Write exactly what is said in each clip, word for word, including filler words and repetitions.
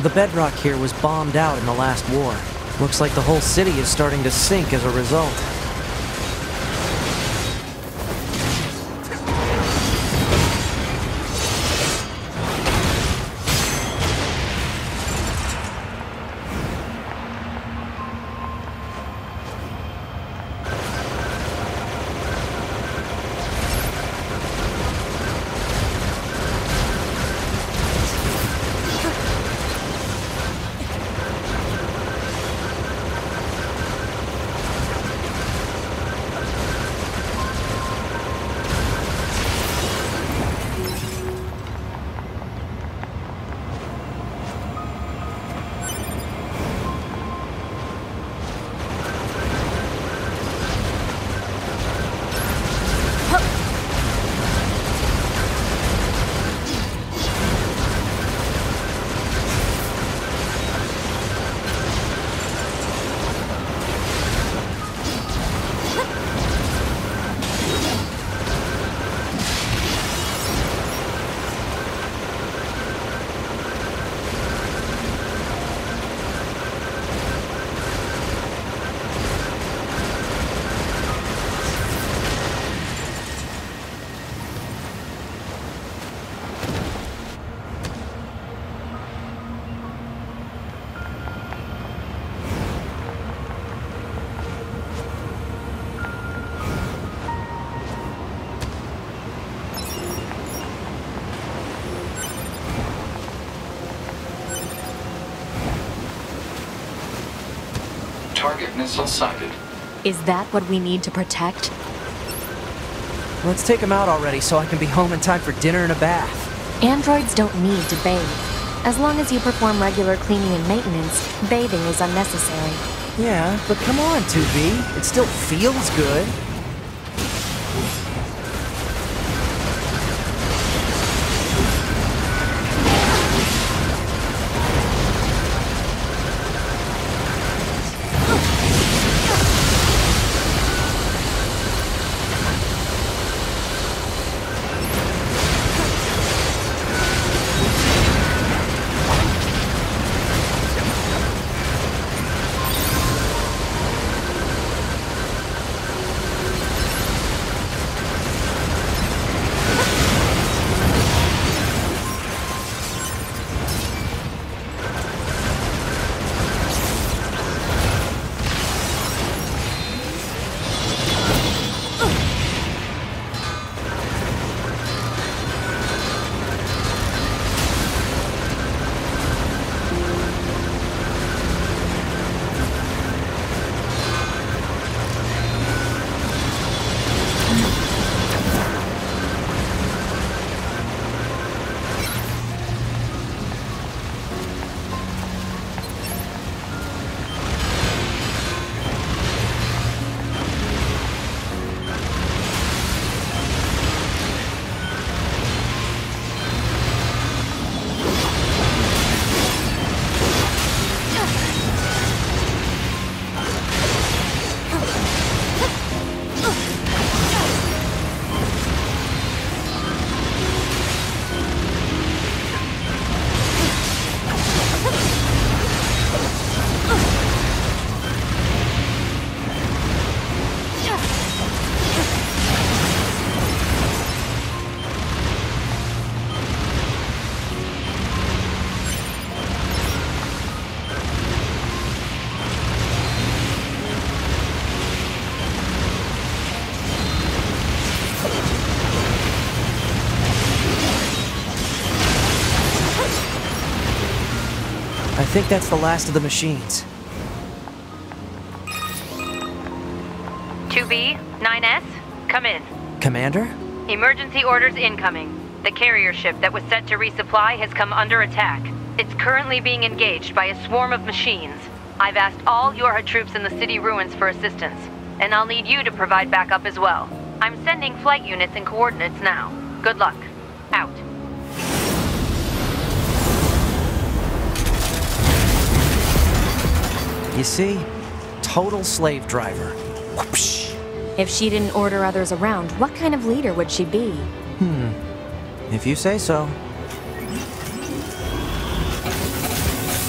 The bedrock here was bombed out in the last war. Looks like the whole city is starting to sink as a result. Target missile sighted. Is that what we need to protect? Let's take him out already so I can be home in time for dinner and a bath. Androids don't need to bathe. As long as you perform regular cleaning and maintenance, bathing is unnecessary. Yeah, but come on, two B. It still feels good. I think that's the last of the machines. two B, nine S, come in. Commander? Emergency orders incoming. The carrier ship that was set to resupply has come under attack. It's currently being engaged by a swarm of machines. I've asked all Yorha troops in the city ruins for assistance, and I'll need you to provide backup as well. I'm sending flight units and coordinates now. Good luck. Out. You see? Total slave driver. Whoopsh. If she didn't order others around, what kind of leader would she be? Hmm. If you say so.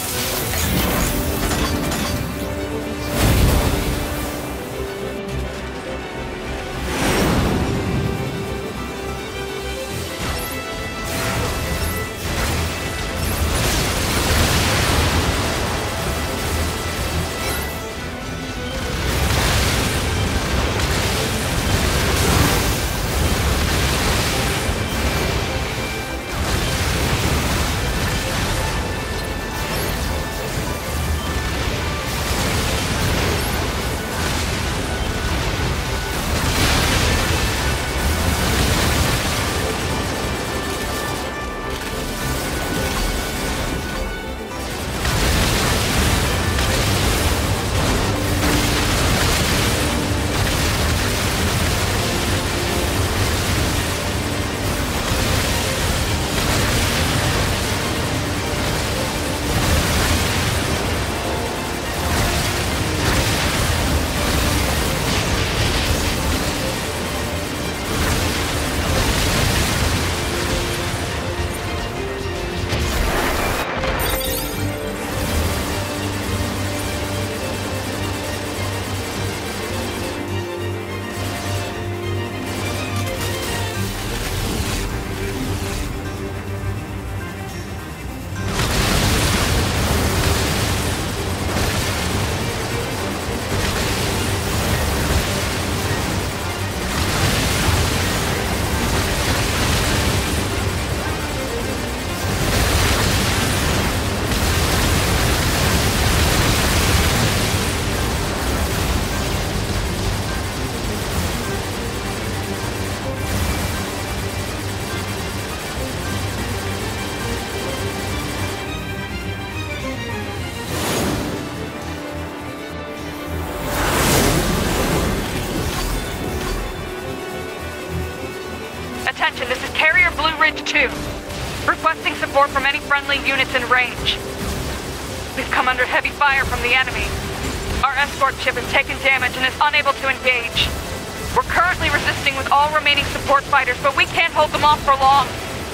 Ridge two. Requesting support from any friendly units in range. We've come under heavy fire from the enemy. Our escort ship has taken damage and is unable to engage. We're currently resisting with all remaining support fighters, but we can't hold them off for long.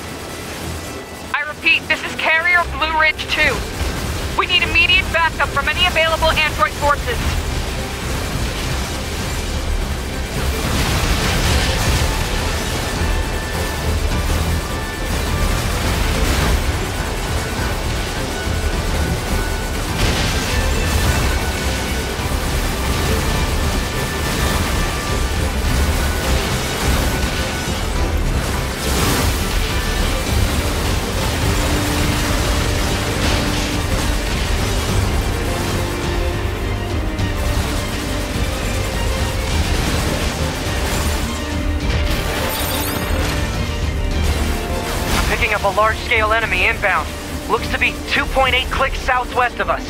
I repeat, this is Carrier Blue Ridge two. We need immediate backup from any available android forces. Up a large-scale enemy inbound. Looks to be two point eight clicks southwest of us.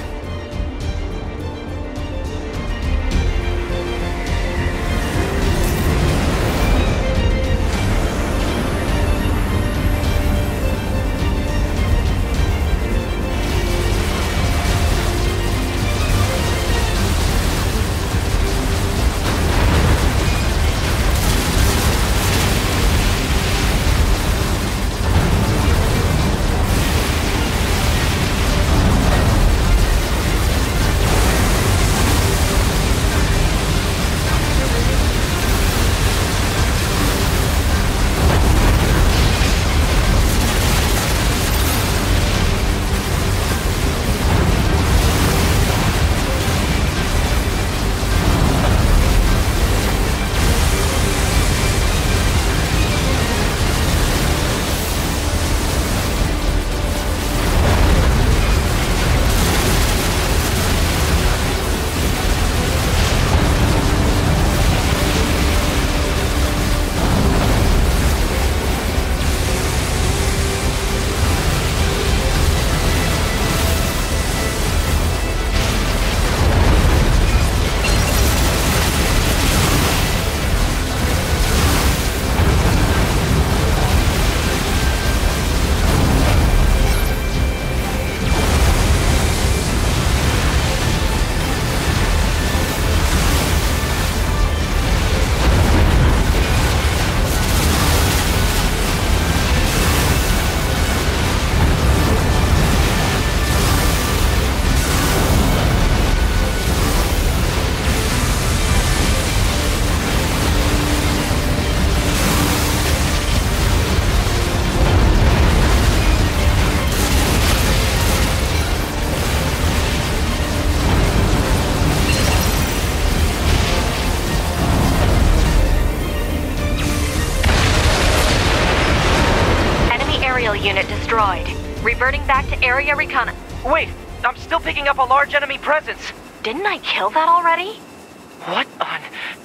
Unit destroyed. Reverting back to area recon. Wait, I'm still picking up a large enemy presence. Didn't I kill that already? What on...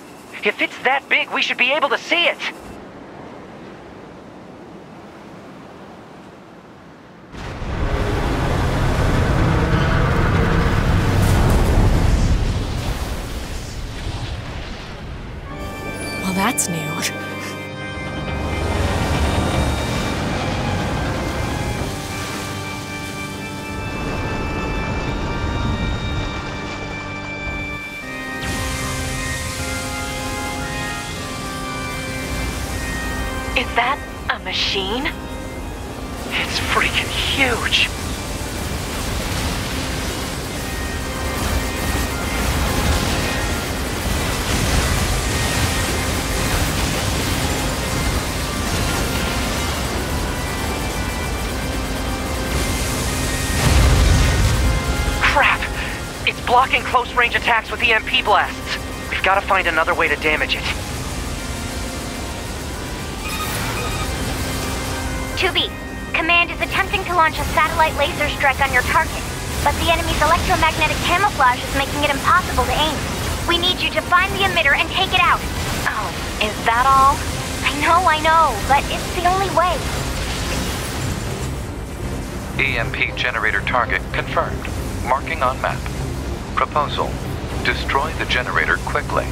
If it's that big, we should be able to see it. Well, that's new. Is that a machine? It's freaking huge. Crap! It's blocking close-range attacks with E M P blasts. We've got to find another way to damage it. two B, Command is attempting to launch a satellite laser strike on your target, but the enemy's electromagnetic camouflage is making it impossible to aim. We need you to find the emitter and take it out. Oh, is that all? I know, I know, but it's the only way. E M P generator target confirmed. Marking on map. Proposal: destroy the generator quickly.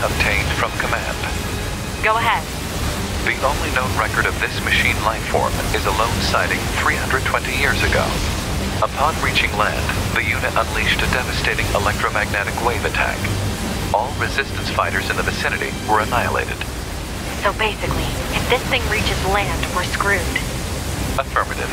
obtained from Command. Go ahead. The only known record of this machine life form is a lone sighting three hundred twenty years ago. Upon reaching land, the unit unleashed a devastating electromagnetic wave attack. All resistance fighters in the vicinity were annihilated. So basically, if this thing reaches land, we're screwed. Affirmative.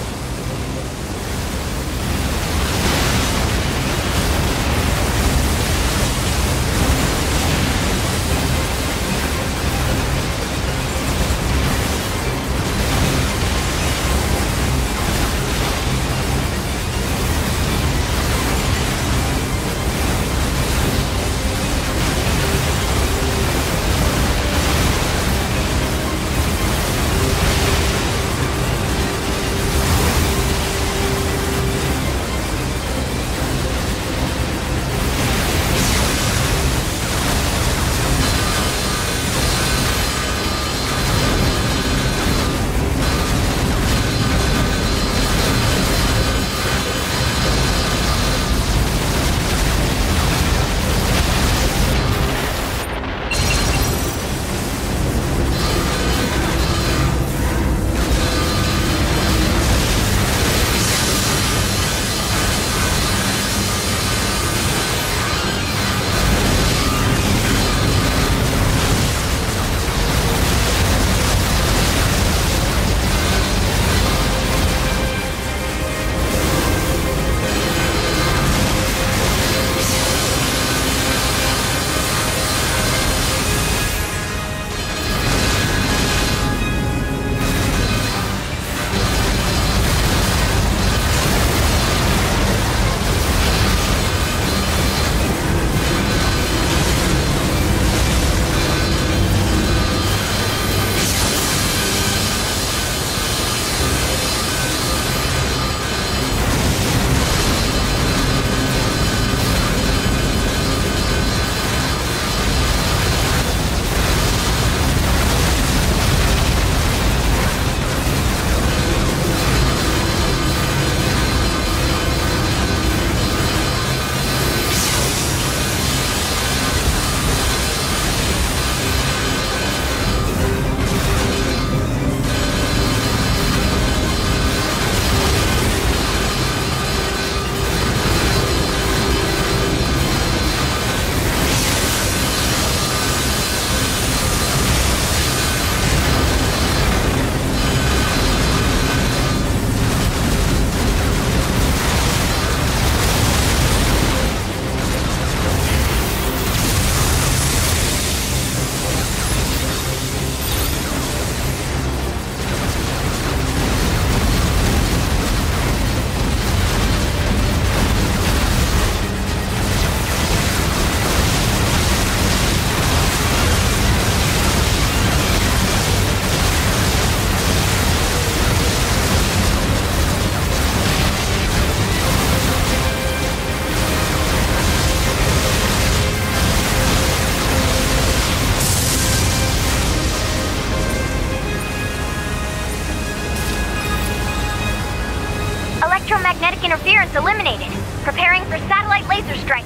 Electromagnetic interference eliminated. Preparing for satellite laser strike.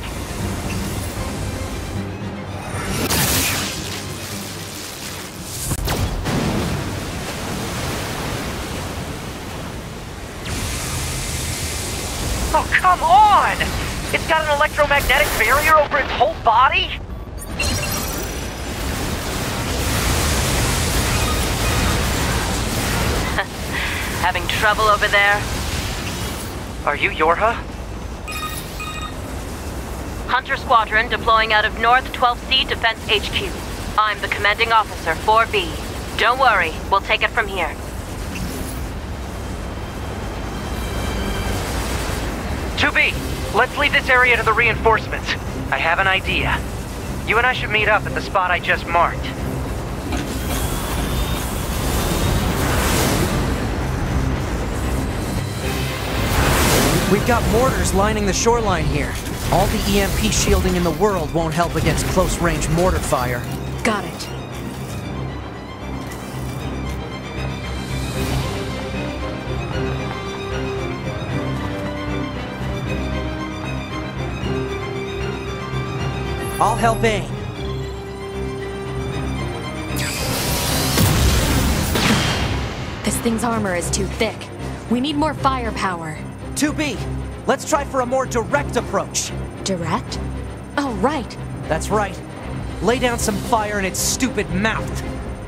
Oh, come on! It's got an electromagnetic barrier over its whole body? Having trouble over there? Are you Yorha? Hunter Squadron deploying out of North twelfth C Defense H Q. I'm the commanding officer, four B. Don't worry, we'll take it from here. two B, let's leave this area to the reinforcements. I have an idea. You and I should meet up at the spot I just marked. We've got mortars lining the shoreline here. All the E M P shielding in the world won't help against close-range mortar fire. Got it. I'll help aim. thing's armor is too thick. We need more firepower. two B, let's try for a more direct approach. Direct? Oh, right. That's right. Lay down some fire in its stupid mouth.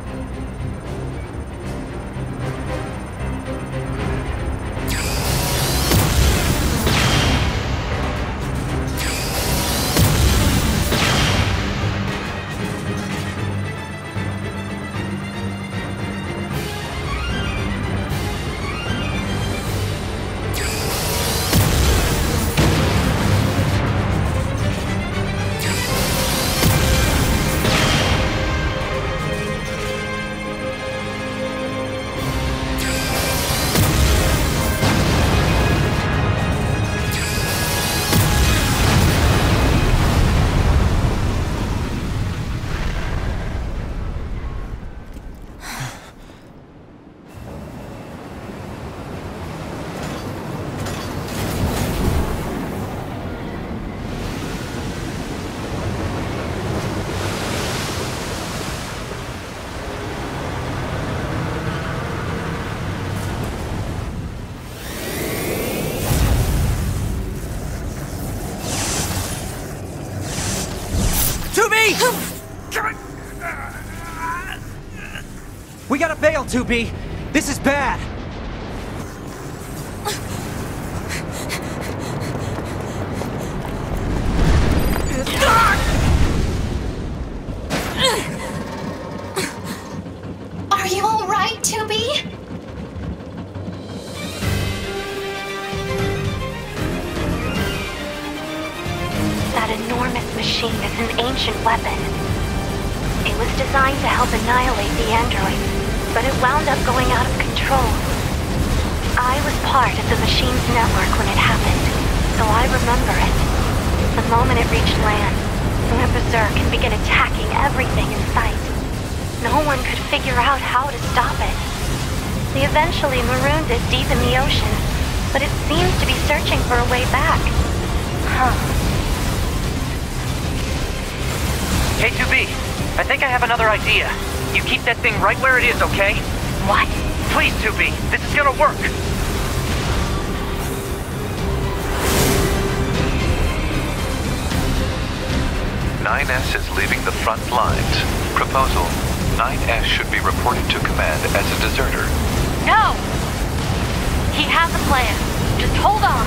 We gotta bail, two B. This is bad. Are you all right, two B? That enormous machine is an ancient weapon. It was designed to help annihilate the androids, but it wound up going out of control. I was part of the machine's network when it happened, so I remember it. The moment it reached land, it went berserk and began attacking everything in sight. No one could figure out how to stop it. They eventually marooned it deep in the ocean, but it seems to be searching for a way back. Huh. K two B, I think I have another idea. You keep that thing right where it is, okay? What? Please, two B, this is gonna work. nine S is leaving the front lines. Proposal: nine S should be reported to command as a deserter. No! He has a plan. Just hold on.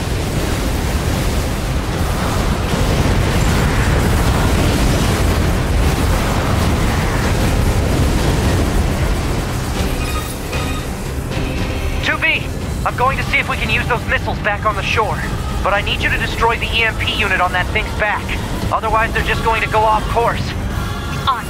two B, I'm going to see if we can use those missiles back on the shore. But I need you to destroy the E M P unit on that thing's back. Otherwise, they're just going to go off course. On.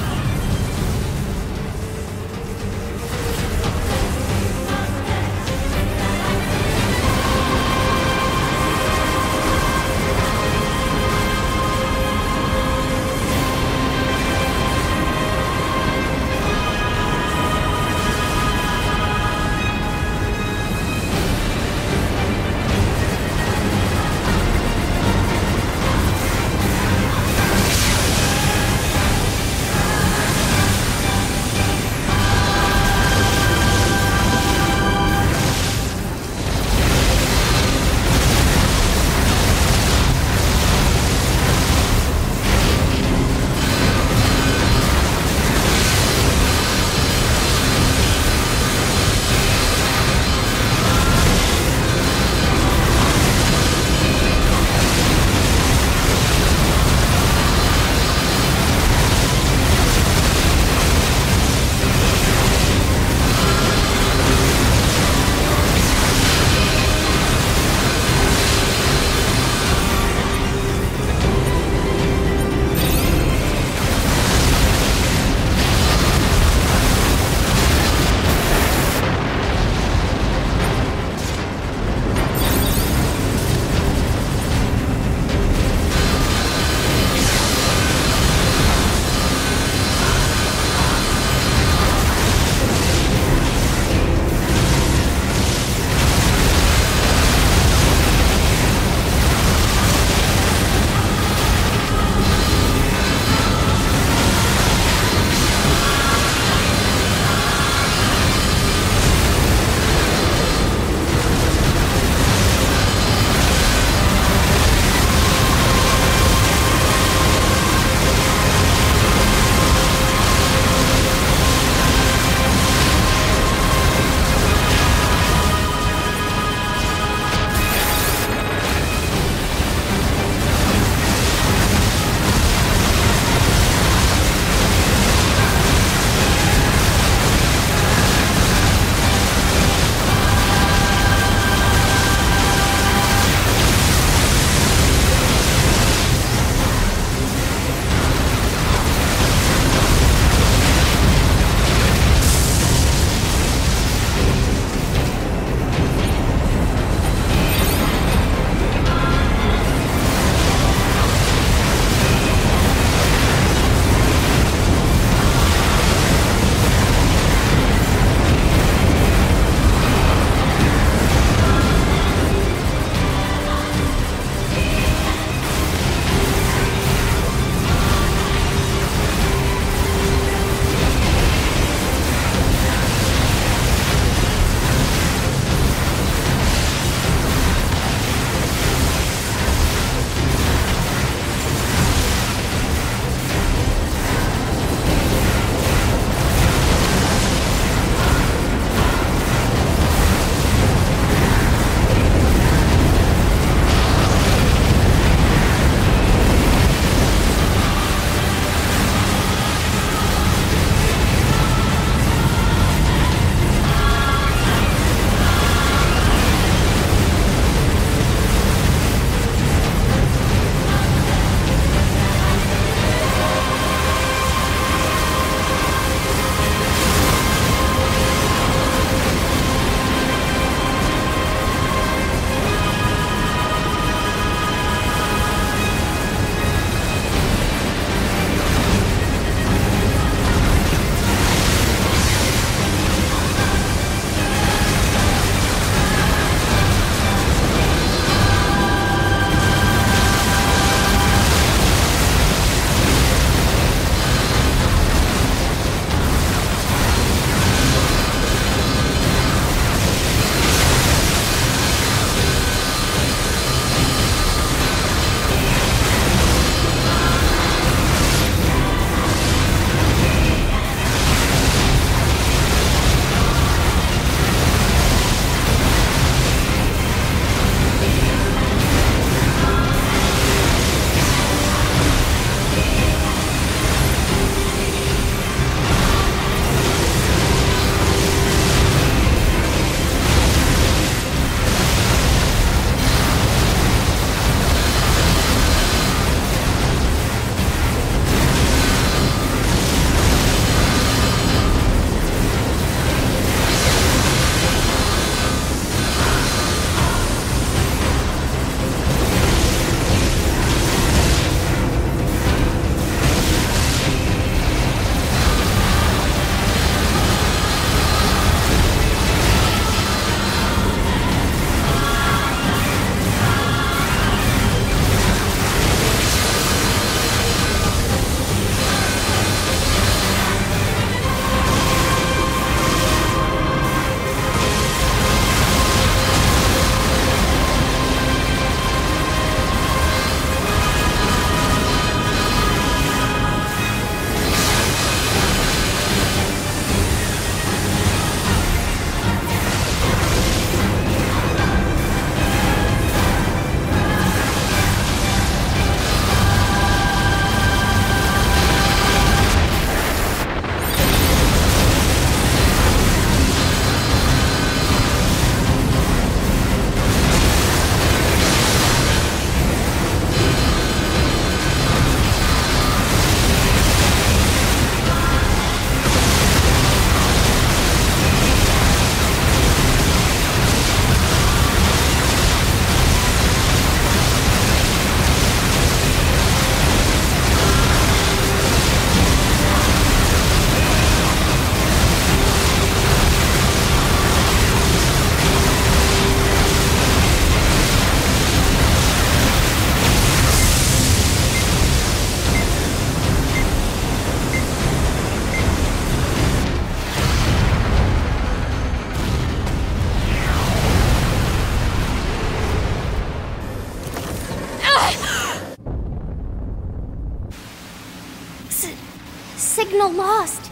S signal lost.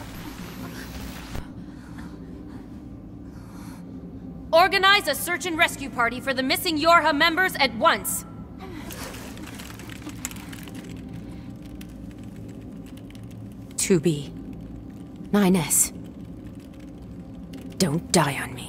Organize a search and rescue party for the missing Yorha members at once. two B. nine S. Don't die on me.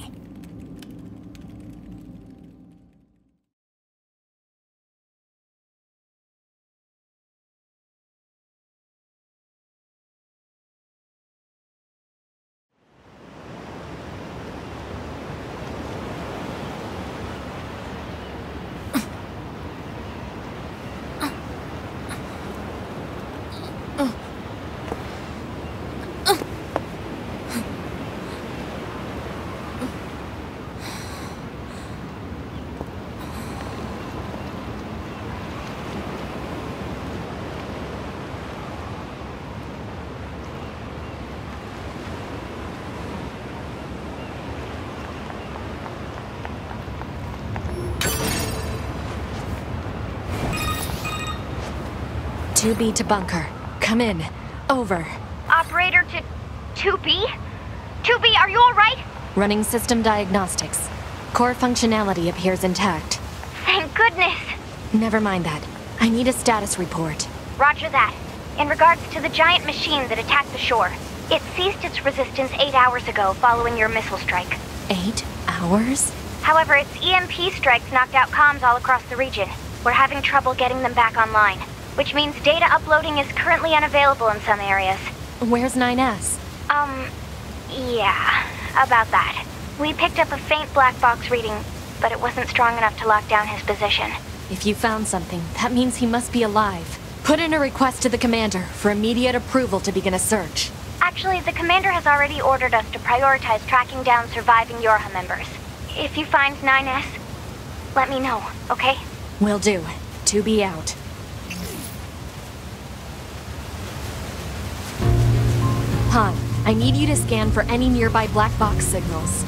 two B to bunker. Come in. Over. Operator to two B? two B, are you alright? Running system diagnostics. Core functionality appears intact. Thank goodness. Never mind that. I need a status report. Roger that. In regards to the giant machine that attacked the shore, it ceased its resistance eight hours ago following your missile strike. Eight hours? However, its E M P strikes knocked out comms all across the region. We're having trouble getting them back online, which means data uploading is currently unavailable in some areas. Where's nine S? Um, yeah, about that. We picked up a faint black box reading, but it wasn't strong enough to lock down his position. If you found something, that means he must be alive. Put in a request to the commander for immediate approval to begin a search. Actually, the commander has already ordered us to prioritize tracking down surviving Yorha members. If you find nine S, let me know, okay? Will do. two B out. Han, I need you to scan for any nearby black box signals.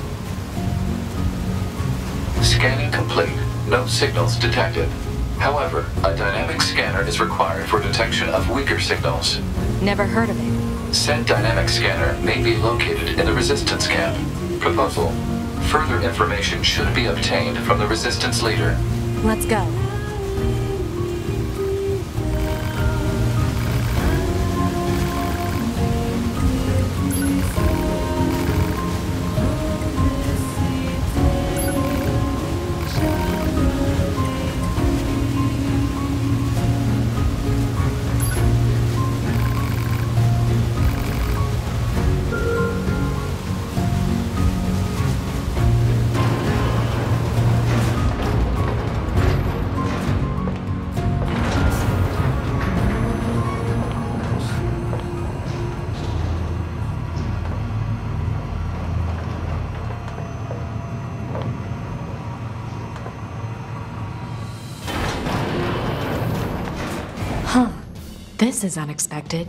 Scanning complete. No signals detected. However, a dynamic scanner is required for detection of weaker signals. Never heard of it. Said dynamic scanner may be located in the Resistance camp. Proposal. Further information should be obtained from the Resistance leader. Let's go. Huh. This is unexpected.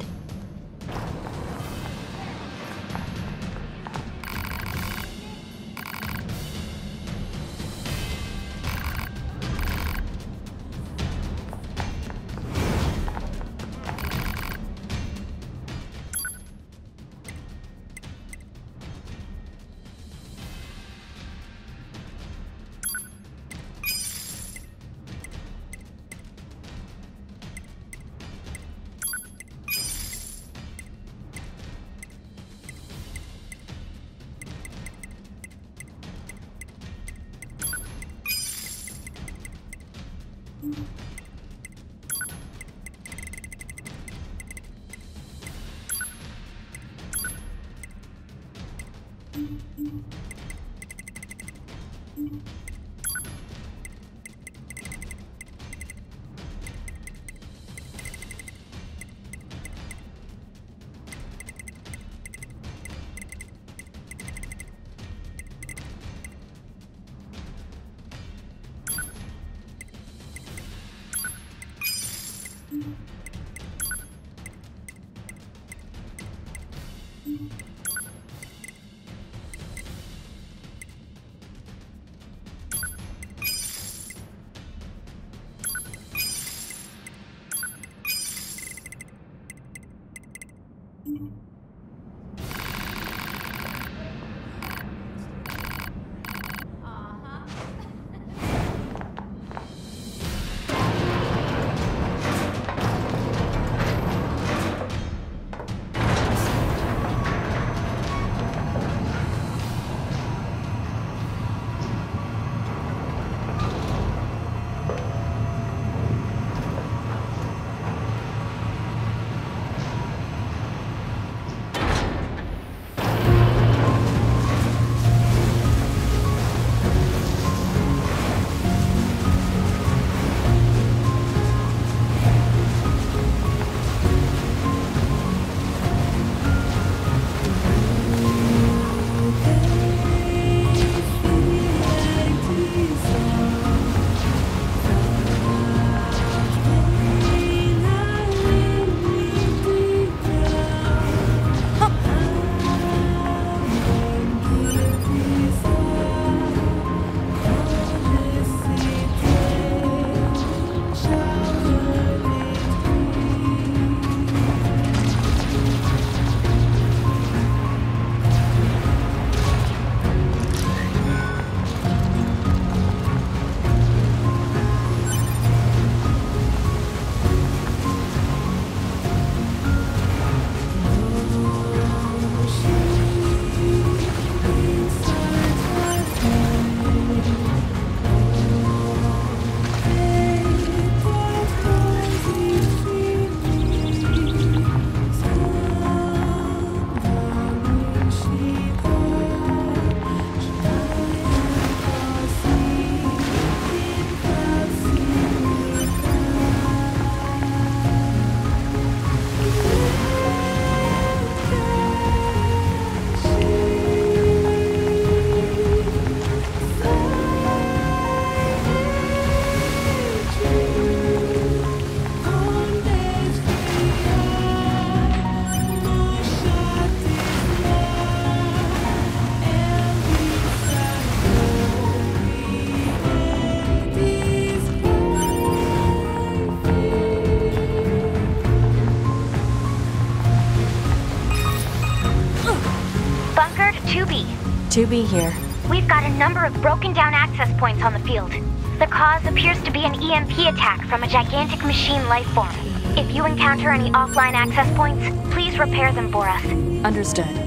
two B here. We've got a number of broken down access points on the field. The cause appears to be an E M P attack from a gigantic machine life form. If you encounter any offline access points, please repair them for us. Understood.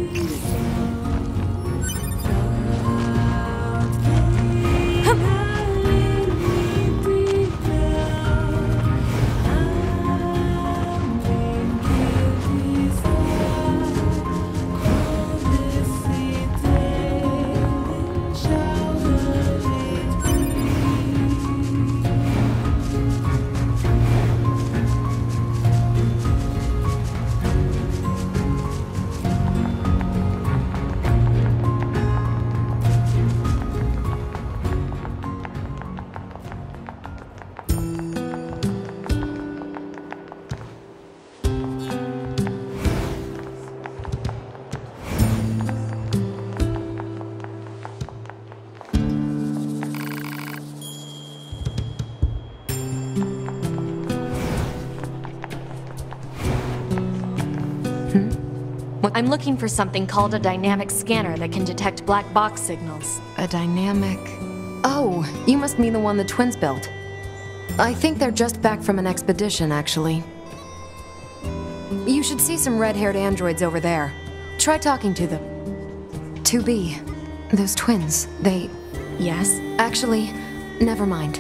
I'm looking for something called a dynamic scanner that can detect black box signals. A dynamic... Oh, you must mean the one the twins built. I think they're just back from an expedition, actually. You should see some red-haired androids over there. Try talking to them. two B. Those twins, they... Yes? Actually, never mind.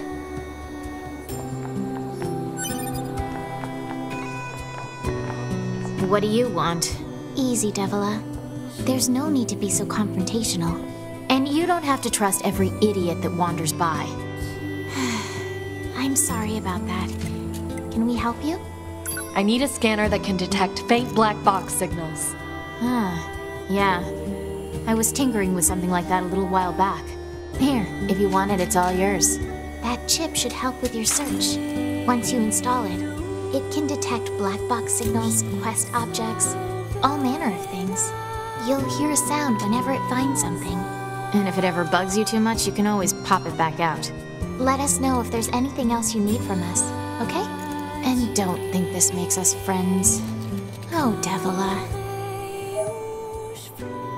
What do you want? Easy, Devila. There's no need to be so confrontational. And you don't have to trust every idiot that wanders by. I'm sorry about that. Can we help you? I need a scanner that can detect faint black box signals. Ah, yeah. I was tinkering with something like that a little while back. Here, if you want it, it's all yours. That chip should help with your search. Once you install it, it can detect black box signals, quest objects, all manner of things. You'll hear a sound whenever it finds something. And if it ever bugs you too much, you can always pop it back out. Let us know if there's anything else you need from us, okay? And don't think this makes us friends. Oh, Devila.